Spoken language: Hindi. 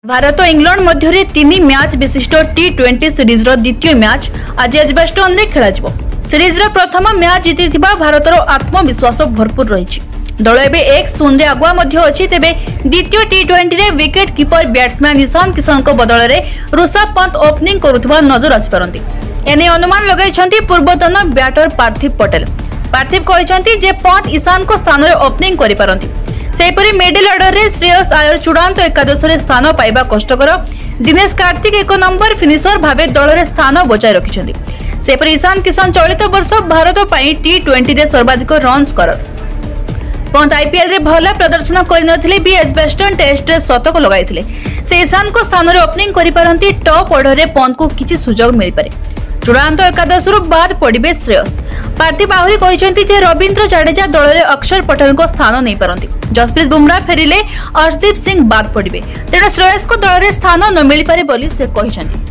भारत और इंग्लैंड मध्य 3 मैच विशिष्ट T20 सीरीज द्वितीय मैच आज एजबास्टन में खेल। सीरीज प्रथम मैच जीति भारतर आत्मविश्वास भरपूर रही। दल एवं 1-0 आगुआ अच्छी। तेरे द्वितीय T20 रे wicket keeper batsman Ishan Kishan बदल में ऋषभ पंत ओपनिंग करुवा नजर आसपारती। एने अनुमान लगाई पूर्वतन बैटर पार्थिव पटेल। पार्थिव कहते पंत ईशान को स्थान में ओपनिंग करिपारंती। सेपरी मिडिल ऑर्डर रे श्रेयस आयर चूड़ांत एकादश स्थान पाइबा कष्टकर। दिनेश कार्तिक 1 नंबर फिनिशर भावे दल में स्थान बचाई रखिछन्ती। सेपरी ईशान किशन चलित वर्ष भारत पई T20 रे सर्वाधिक रन स्कोरर। पंत आईपीएल रे भल प्रदर्शन करनथिले भी एजबास्टन टेस्ट रे शतक लगाइथिले। से ईशान को स्थान में ओपनिंग करिपारंती। टॉप ऑर्डर रे पंत को किछि सुजोग मिल पारे। चूड़ांत एकादश बाद पड़े श्रेयस। पार्थिव आहरी कहते जे रवींद्र जडेजा दल में अक्षर पटेल को स्थान नहीं पारती। जसप्रीत बुमराह फेरिले अर्शदीप सिंह बाद पड़े। तेणु श्रेयस को दल में स्थान न मिल पारे बोली से कहते।